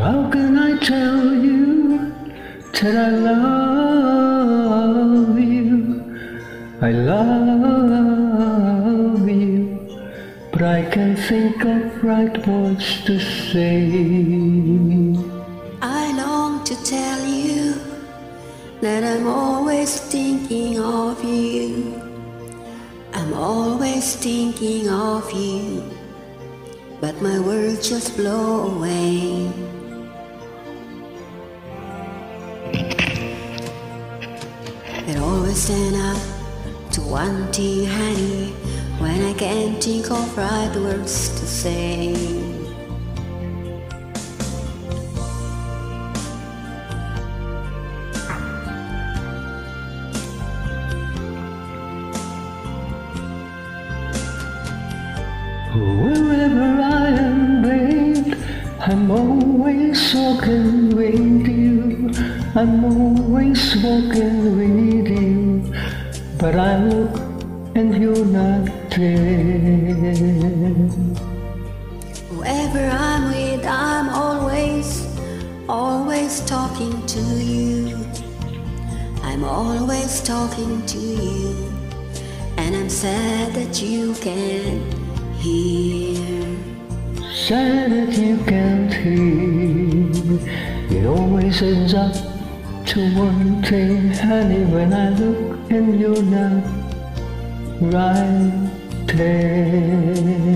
How can I tell you that I love you? I love you, but I can't think of right words to say. I long to tell you that I'm always thinking of you. I'm always thinking of you, but my words just blow away. It always stand up to one thing, honey, when I can't think of right words to say. Wherever I am, babe, I'm always walking with you. I'm always walking with you, but I look and you're not there. Whoever I'm with, I'm always talking to you. I'm always talking to you, and I'm sad that you can't hear. Sad that you can't hear. It always ends up to one thing, honey, when I look and you're not right there.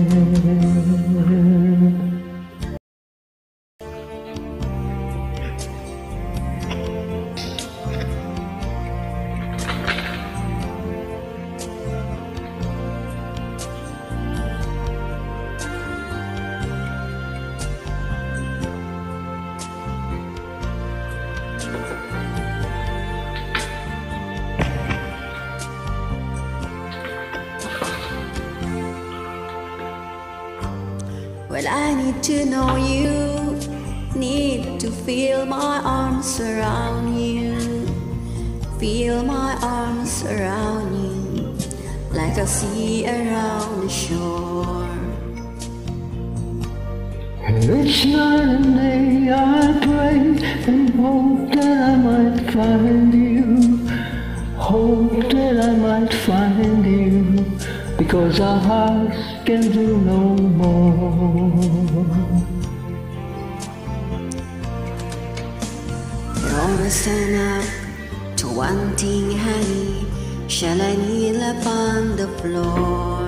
Well, I need to know you, need to feel my arms around you, feel my arms around you, like a sea around the shore. Each night and day I pray and hope that I might find you, hope that I might find you, because our hearts can do no more. It always stand up to one thing, honey, shall I kneel upon the floor?